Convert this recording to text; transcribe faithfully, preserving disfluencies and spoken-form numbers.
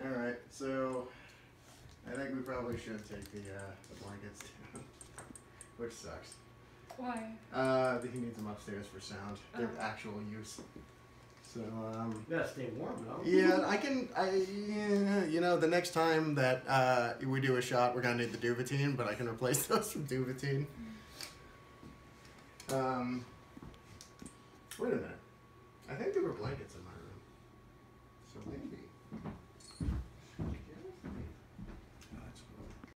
Alright, so I think we probably should take the, uh, the blankets down, which sucks. Why? Uh, he needs them upstairs for sound. Their Oh. actual use. So, um... You gotta stay warm, though. Yeah, I can, I, yeah, you know, the next time that, uh, we do a shot, we're gonna need the Duvetine, but I can replace those with Duvetine. Um, wait a minute. I think there were blankets in